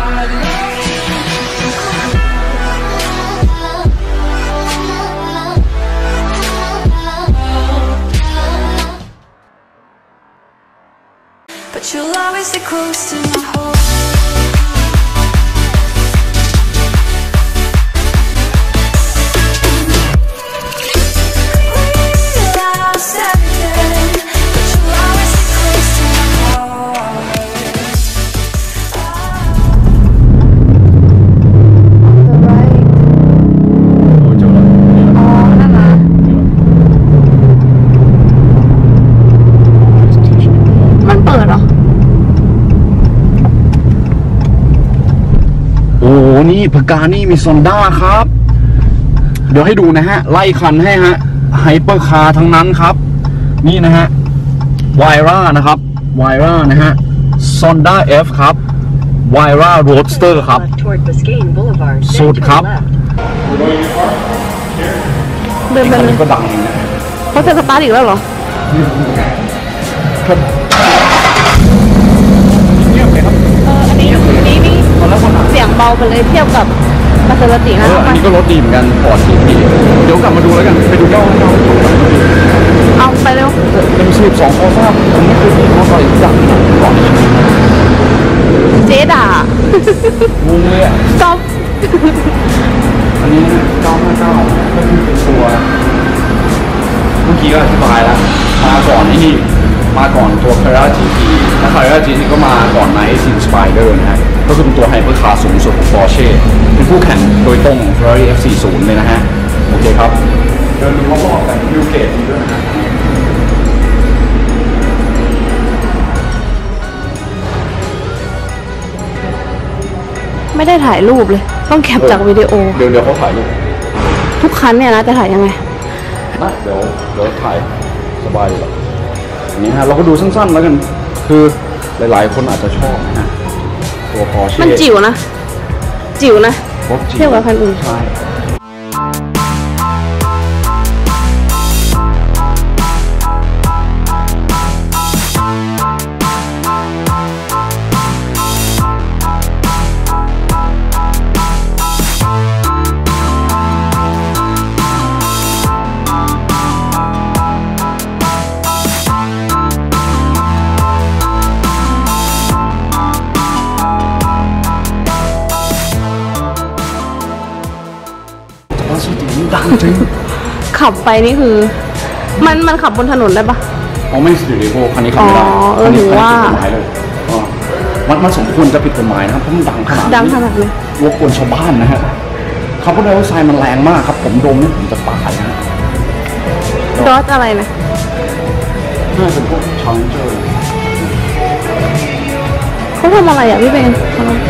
But you'll always stay close to my heart. นี่พากานี่มีซอนด้าครับเดี๋ยวให้ดูนะฮะไล่คันให้ฮะไฮเปอร์คาร์ทั้งนั้นครับนี่นะฮะไวร่านะครับไวร่านะฮะซอนด้า F ครับไวร่าโรดสเตอร์ครับสุดครับเดินไปเลยก็ดังนะเขาจะสตาร์ทอีกแล้วเหรอเงียบเลยครับอันนี้เสียงเบาไปเลยเทียบกับมาเซราตินะอันนี้ก็รถดีเหมือนกันฟอร์ดทีเดี๋ยวกลับมาดูแล้วกันไปดูเจ้าเอาไปเร็วเป็นสูตร2 โคซ่าผมไม่เคยมีมอเตอร์ไซค์ดังขนาดนี้ก่อนเจ๊ด่างูเลยอ่ะจอมอันนี้959ก็คือเป็นตัวเมื่อกี้ก็อธิบายแล้วมาก่อนนี่มาก่อนตัว Carrera GT และ Carrera GT ก็มาก่อน Nice Inspirer นะฮะก็คือเป็นตัวไฮเปอร์คาร์สูงสุดของ Porsche เป็นคู่แข่งโดยตรง Ferrari F40 เลยนะฮะโอเคครับเดินดูรอบๆกันวิวเกตดีด้วยนะฮะไม่ได้ถ่ายรูปเลยต้องแคปจากวิดีโอเดี๋ยวเขาถ่ายรูปทุกคันเนี่ยนะจะถ่ายยังไงนะเดี๋ยวถ่ายสบายเลยนี่ฮะเราก็ดูสั้นๆแล้วกันคือหลายๆคนอาจจะชอบนะฮะตัว Porsche มันจิ๋วนะเทียบกับคันอื่นใช่ดังจริงขับไปนี่คือมันขับบนถนนได้ปะอ๋อไม่สตูดิโอคันนี้ขับไม่ได้ถือว่ามันสมควรจะผิดกฎหมายนะครับเพราะมันดังขนาดเลยรบกวนชาวบ้านนะฮะคาร์บอนไดออกไซด์มันแรงมากครับผมดมนี่ผมจะตายนะฮะดอทอะไรนะน่าจะเป็นพวกชาร์เจอร์เขาทำอะไรอ่ะพี่เบน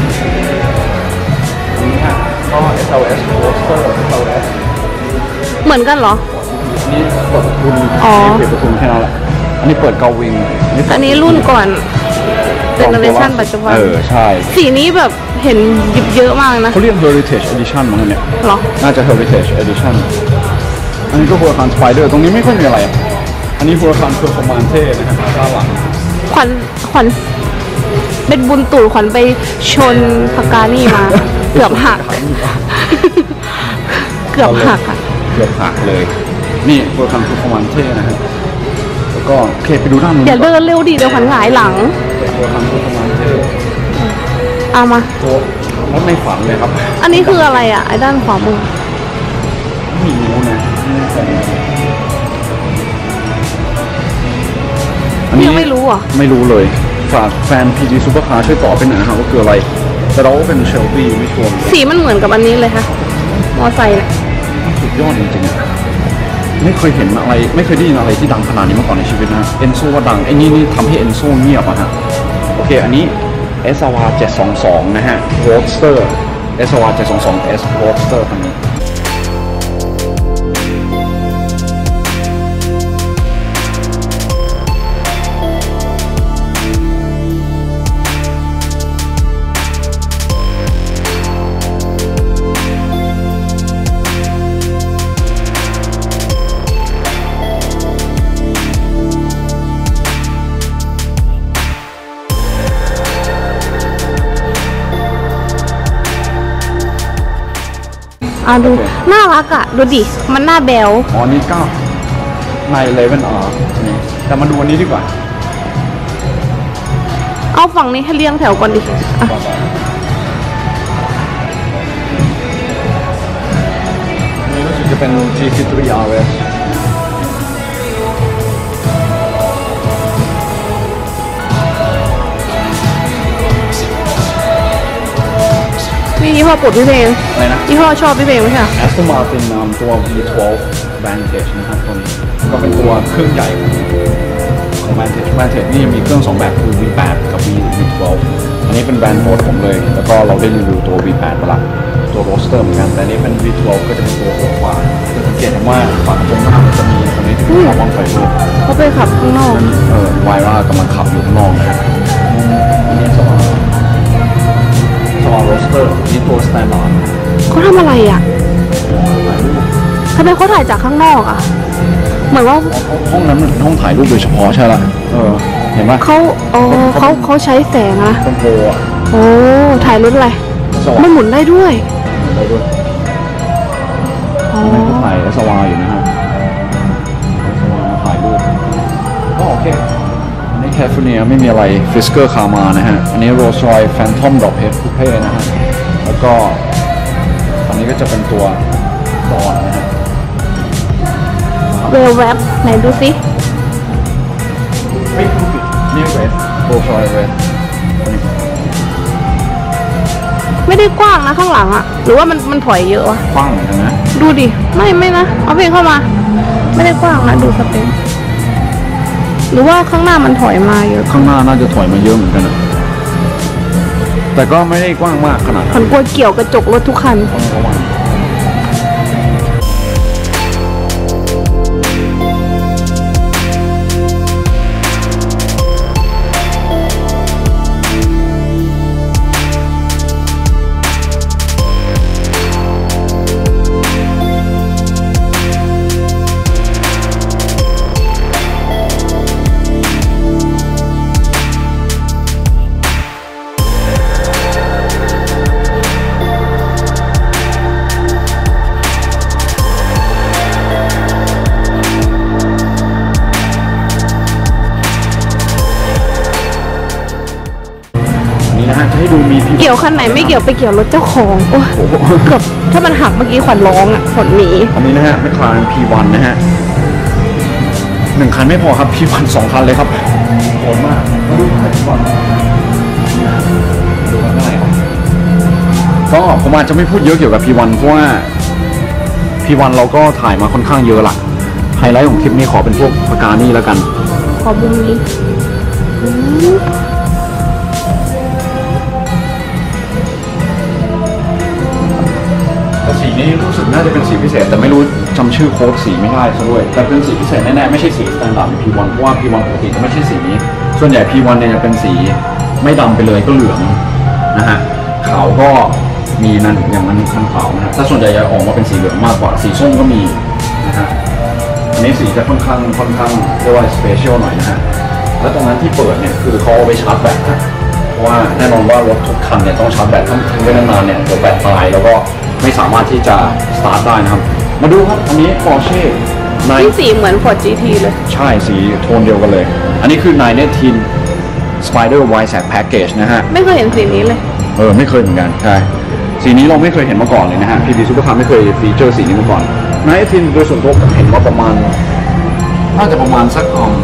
นี่ฮะก็ SLS Roadster SLS เหมือนกันเหรอนี่เปิดประทุนเปิดประทุนแค่นั้นแหละอันนี้เปิดเกาวิงอันนี้รุ่นก่อนเจเนอเรชั่นปัจจุบันใช่สีนี้แบบเห็นยิบเยอะมากนะเขาเรียก Heritage Edition มั้งเนี่ยหรอน่าจะ Heritage Edition อันนี้ก็หัวคาน Spider ตรงนี้ไม่ค่อยมีอะไรอันนี้หัวคาน Performante นะฮะด้านหลังขวัญเป็นบุญตู่ขวัญไปชนพากานี่มาเกือบหักเกือบหักเลยนี่หัวคาน Performante นะฮะแล้วก็เคไปดูด้านนู้นอย่าเดินเร็วดิเดี๋ยวขวัญหงายหลังหัวคาน Performante เอามารถในฝันเลยครับอันนี้คืออะไรอ่ะไอ้ด้านขวามือไม่รู้นะอันนี้ไม่รู้อ่ะไม่รู้เลยฝากแฟน PG Supercar ช่วยตอบเป็นหน่อยนะครับว่าคืออะไรแต่เราก็เป็นเชลบี้ไม่ชัวร์สีมันเหมือนกับอันนี้เลยค่ะมอไซค์เนี่ยสุดยอดจริงๆไม่เคยเห็นอะไรไม่เคยได้ยินอะไรที่ดังขนาดนี้มาก่อนในชีวิตนะเอนโซว่าดังไอ้นี่ทำให้เอนโซเงียบอะฮะโอเคอันนี้ SR 722นะฮะ Roadster SR 722 S Roadster คันนี้ดูโอเคน่ารักอ่ะ ดูดิ มันหน้าแบวอ๋อนี่9ใน11R นี่แต่มาดูอันนี้ดีกว่าเอาฝั่งนี้ให้เรียงแถวก่อนดิอ่ะนี่รู้สึกจะเป็น GT3 RS นี่ยี่ห้อโปรดพี่เพลงอะไรนะยี่ห้อชอบพี่เพลงไม่ใช่เหรอ Aston Martin ตัว V12 Vantage นะครับตัวนี้ก็เป็นตัวเครื่องใหญ่ของ Vantage Vantage นี่ยังมีเครื่อง 2 แบบคือ V8 กับ V12 อันนี้เป็นแบรนด์โปรดผมเลย แล้วก็เราได้รีวิวตัว V8 ไปละตัว Roadster เหมือนกัน แต่อันนี้เป็น V12 ก็จะเป็นตัวหัวกว่าจะสังเกตเห็นว่าฝั่งตรงหน้ามันจะมีตรงนี้ที่เป็นวางไฟด้วยเขาไปขับข้างนอกวายว่ากำลังขับอยู่ข้างนอกนะฮะอันนี้สวาโรสเตอร์นี่ตัวสแตนดาร์ดเขาทำอะไรอ่ะทำไมเขาถ่ายจากข้างนอกอ่ะ เหมือนว่าห้องนั้นมันเป็นห้องถ่ายรูปโดยเฉพาะใช่ละเห็นไหมเขาใช้แสงอะเป็นโปรอ่ะโอ้ถ่ายรถอะไรสว่างมันหมุนได้ด้วยได้ด้วยอ๋อไม่ก็ถ่ายสว่างอยู่นะครับสว่างมาถ่ายรูปก็โอเคอันนี้แคลิฟอร์เนียไม่มีอะไรฟิสเกอร์คาร์มานะฮะอันนี้โรลส์รอยซ์แฟนทอมดอกเฮดคูเป้นะฮะแล้วก็อันนี้ก็จะเป็นตัวดอนนะฮะเวลแวบไหนดูสิไม่พูดผิดนี่เวสโรลส์รอยซ์เวสไม่ได้กว้างนะข้างหลังอะหรือว่ามันถอยเยอะวะกว้างเหมือนกันนะดูดิ ไม่นะ เอาเพลงเข้ามา ไม่ได้กว้างนะ ดูสเปคหรือว่าข้างหน้ามันถอยมาเยอะข้างหน้าน่าจะถอยมาเยอะเหมือนกันนะแต่ก็ไม่ได้กว้างมากขนาดมันกลัวเกี่ยวกระจกรถทุกคันต้องระวังนี่นะฮะจะให้ดูมีพี่เกี่ยวคันไหนไม่เกี่ยวไปเกี่ยวรถเจ้าของโอ้ยเกือบถ้ามันหักเมื่อกี้ขวัญร้องอ่ะขวัญหนีอันนี้นะฮะไม่คลาน P1 นะฮะ1 คันไม่พอครับ P1 2 คันเลยครับโหดมากมาดูคันก่อนดูกันได้ครับก็ผมอาจจะไม่พูดเยอะเกี่ยวกับ P1 เพราะว่า P1 เราก็ถ่ายมาค่อนข้างเยอะละไฮไลท์ของคลิปนี้ขอเป็นพวกปากกานี่แล้วกันขอมุมนี้อืมแต่สีนี้รู้สึกน่าจะเป็นสีพิเศษ แต่ไม่รู้จำชื่อโค้ดสีไม่ได้ซะด้วยแต่เป็นสีพิเศษแน่ๆไม่ใช่สีสแตนดาร์ด P1 เพราะว่า P1 ปกติจะไม่ใช่สีนี้ส่วนใหญ่ P1 เนี่ยจะเป็นสีไม่ดำไปเลยก็เหลืองนะฮะขาวก็มีนั่นอย่างนั้นคันขาวนะฮะถ้าส่วนใหญ่จะออกมาเป็นสีเหลืองมากกว่าสีส้มก็มีนะฮะอันนี้สีจะค่อนข้างเรียกว่าสเปเชียลหน่อยนะฮะแล้วตรงนั้นที่เปิดเนี่ยคือเขาเอาไปชาร์จแบตนะเพราะว่าแน่นอนว่ารถทุกคันเนี่ยต้องชาร์จแบตถ้าทิ้งไว้นานๆเนี่ยเดี๋ยวแบตตายแล้วก็ไม่สามารถที่จะสตาร์ทได้นะครับมาดูครับอันนี้ Porsche นี่สีเหมือน Ford GT เลยใช่สีโทนเดียวกันเลยอันนี้คือ918 Spider Wide Set Package นะฮะไม่เคยเห็นสีนี้เลยไม่เคยเหมือนกันใช่สีนี้เราไม่เคยเห็นมาก่อนเลยนะฮะ PB Supercar ไม่เคยฟีเจอร์สีนี้มาก่อน918โดยส่วนตัวผมเห็นว่าประมาณน่าจะประมาณสัก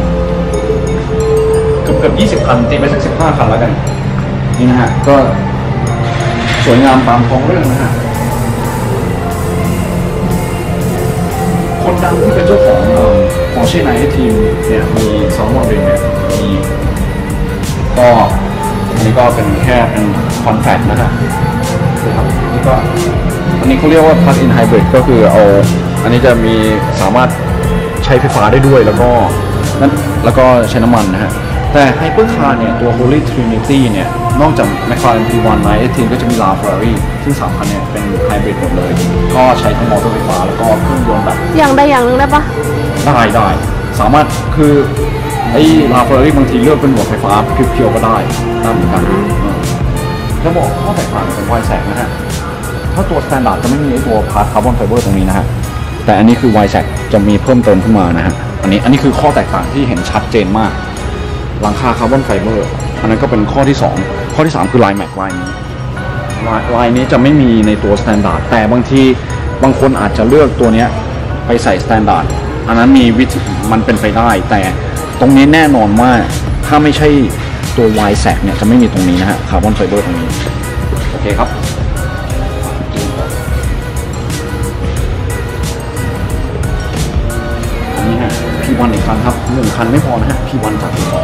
เกือบ20 คันตีไปสัก15 คันแล้วกันนี่นะฮะก็สวยงามตามท้องเรื่องนะฮะคนดังที่เป็นเจ้าของPorsche 918เนี่ยมี2 โมเดลเนี่ยมีก็อันนี้ก็เป็นแค่เป็นคอนแฟกต์นะฮะนะครับนี่ก็อันนี้เขาเรียกว่า plug-in hybrid ก็คือเอาอันนี้จะมีสามารถใช้ไฟฟ้าได้ด้วยแล้วก็ใช้น้ำมันนะฮะแต่ไฮเปอร์คาร์เนี่ยตัว Holy Trinity เนี่ยนอกจาก McLaren P1 918ก็จะมี LaFerrari ซึ่ง3 คันเนี่ยเป็นไฮบริดหมดเลยก็ใช้ทั้งมอเตอร์ไฟฟ้าแล้วก็เครื่องยนต์แบบอย่างใดอย่างหนึ่งได้ปะได้สามารถคือไอ้ LaFerrari บางทีเลือกเป็นโหมดไฟฟ้าเพียวๆก็ได้เหมือนกันจะบอกข้อแตกต่างของไวแสงนะฮะถ้าตัว standard จะไม่มีตัวพาร์ทคาร์บอนไฟเบอร์ตรงนี้นะฮะแต่อันนี้คือ YSAC จะมีเพิ่มเติมขึ้นมานะฮะอันนี้คือข้อแตกต่างที่เห็นชัดเจนมากหลังคาคาร์บอนไฟเบอร์อันนั้นก็เป็นข้อที่2ข้อที่3คือลายแม็กลายนี้ลายนี้จะไม่มีในตัว standard แต่บางทีบางคนอาจจะเลือกตัวนี้ไปใส่ standard อันนั้นมีมันเป็นไปได้แต่ตรงนี้แน่นอนว่าถ้าไม่ใช่ตัว YSAC เนี่ยจะไม่มีตรงนี้นะฮะคาร์บอนไฟเบอร์ตรงนี้โอเคครับอันนี้ฮะ P1 อีกคันครับ1คันไม่พอนะฮะ P1 จัดอีก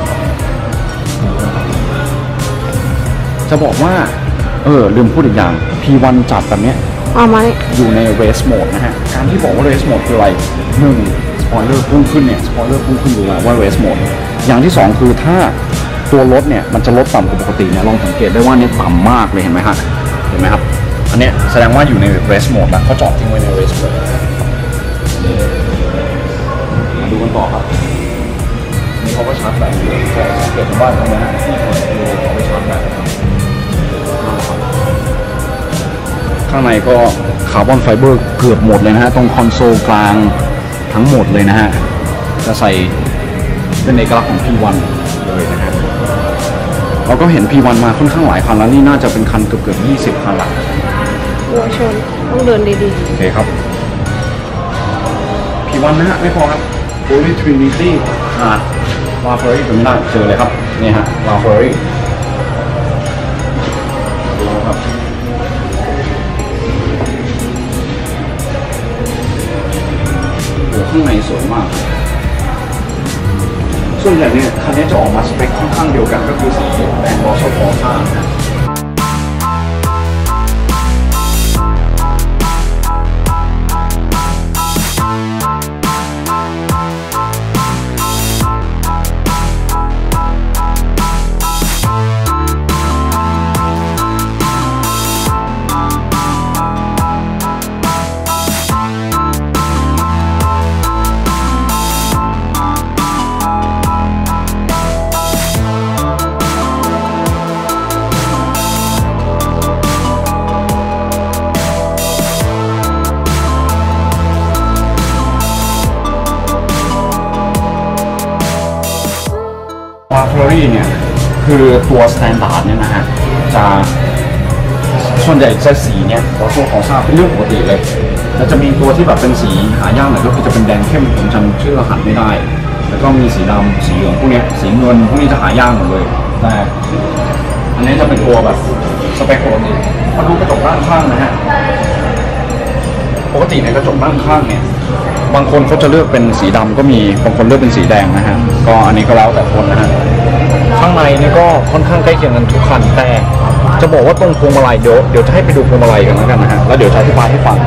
จะบอกว่าลืมพูดอีกอย่าง P1 จัดแบบเนี้ยอยู่ใน race mode นะฮะการที่บอกว่า race mode คืออะไร1 สปอยเลอร์พุ่งขึ้นเนี่ยสปอยเลอร์พุ่งขึ้นอยู่แล้วว่า race mode อย่างที่2คือถ้าตัวรถเนี่ยมันจะลดต่ำกว่าปกติเนี่ยลองสังเกตได้ว่าเนี่ยต่ำมากเลยเห็นไหมฮะเห็นไหมครับอันเนี้ยแสดงว่าอยู่ใน race mode แล้วเขาจอดทิ้งไว้ใน race mode มาดูกันต่อครับนี่เขาก็ชาร์จแบตอยู่สังเกตว่าตรงนี้ที่เปิดดูเขาไปชาร์จแบตข้างในก็คาร์บอนไฟเบอร์เกือบหมดเลยนะฮะตรงคอนโซลกลางทั้งหมดเลยนะฮะจะใส่เป็นเอกลักษณ์ของ P1 เลยนะฮะเราก็เห็น P1 มาค่อนข้างหลายคันแล้วนี่น่าจะเป็นคันเกือบ20คันละหัวชนต้องเดินดีๆโอเคครับ P1 นะฮะไม่พอครับ Holy Trinity ขาดลาเฟอรี่ไม่ได้เจอเลยครับนี่ฮะลาเฟอรี่ดูครับข้างในสวยมากส่วนใหญ่เนี่ยคันนี้จะออกมาสเปคค่อนข้างเดียวกันก็คือสีแดงบอสโฟซ่าลาเฟอรี่เนี่ยคือตัวสแตนดาร์ดเนี่ยนะฮะจะส่วนใหญ่จะสีเนี่ยตัวของทราบเป็นเรื่องปกติเลยแล้วจะมีตัวที่แบบเป็นสีหายากหน่อยก็คือจะเป็นแดงเข้มผมจำชื่อรหัสไม่ได้แล้วก็มีสีดำสีเหลืองพวกนี้สีเงินพวกนี้จะหายากหมดเลยแต่อันนี้จะเป็นตัวแบบสเปคปกติมาดูกระจกด้านข้างนะฮะปกติในกระจกด้านข้างเนี่ยบางคนเขาจะเลือกเป็นสีดำก็มีบางคนเลือกเป็นสีแดงนะฮะก็อันนี้ก็แล้วแต่คนนะฮะข้างในนี่ก็ค่อนข้างใกล้เคียงกันทุกคันแต่จะบอกว่าตรงพวงมาลัยเดี๋ยวจะให้ไปดูพวงมาลัยกันแล้วกันนะฮะแล้วเดี๋ยวจะอธิบายให้ฟัง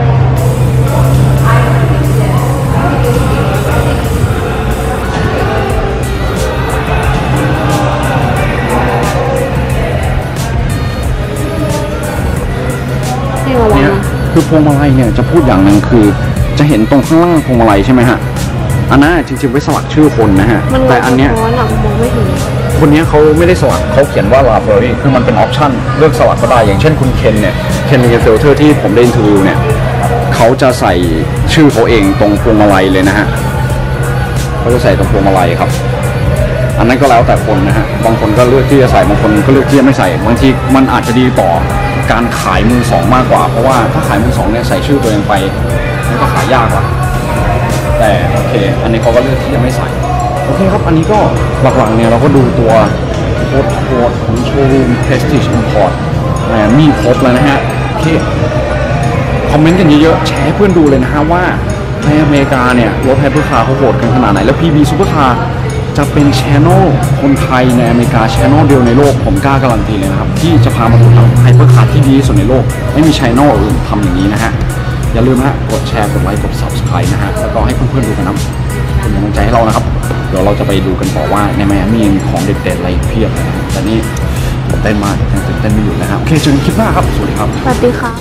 เนี่ยคือพวงมาลัยเนี่ยจะพูดอย่างหนึ่งคือจะเห็นตรงข้างล่างพวงมาลัยใช่ไหมฮะอันนั้นจริงๆไว้สลักชื่อคนนะฮะแต่อันเนี้ยคนนี้เขาไม่ได้สลักเขาเขียนว่า library คือมันเป็นออปชั่นเลือกสลักก็ได้อย่างเช่นคุณเคนเนี่ยเคนเฟิลเตอร์ที่ผมได้อินเทอร์วิวเนี่ยเขาจะใส่ชื่อเขาเองตรงพวงมาลัยเลยนะฮะเขาจะใส่ตรงพวงมาลัยครับอันนั้นก็แล้วแต่คนนะฮะบางคนก็เลือกที่จะใส่บางคนก็เลือกที่จะไม่ใส่บางทีมันอาจจะดีต่อการขายมือสองมากกว่าเพราะว่าถ้าขายมือสองเนี่ยใส่ชื่อตัวเองไปมันก็ขายยากละแต่โอเคอันนี้เขาก็เลือกที่จะไม่ใส่โอเคครับอันนี้ก็หลักๆเนี่ยเราก็ดูตัวโค้ดของโชว์รูม Prestige Import มีครบแล้วนะฮะโอเคคอมเมนต์กันเยอะๆแชร์ให้เพื่อนดูเลยนะฮะว่าในอเมริกาเนี่ยรถไฮเปอร์คาร์เขาโหดกันขนาดไหนแล้ว PB Supercar จะเป็นชแนลคนไทยในอเมริกาชแนลเดียวในโลกผมกล้าการันตีเลยนะครับที่จะพามาดูทำไฮเปอร์คาร์ที่ดีที่สุดในโลกไม่มีชแนลอื่นทำอย่างนี้นะฮะอย่าลืมนะกดแชร์กดไลค์กด Subscribe นะฮะแล้วก็ให้เพื่อนๆดูกันนะเป็นกำลังใจให้เรานะครับเดี๋ยวเราจะไปดูกันต่อว่าในไมอามี่มีของเด็ดๆอะไรเพียบเลยนะแต่นี่ตื่นเต้นมากยังตื่นเต้นไม่หยุดนะฮะโอเคเจอกันคลิปหน้าครับสวัสดีครับสวัสดีค่ะ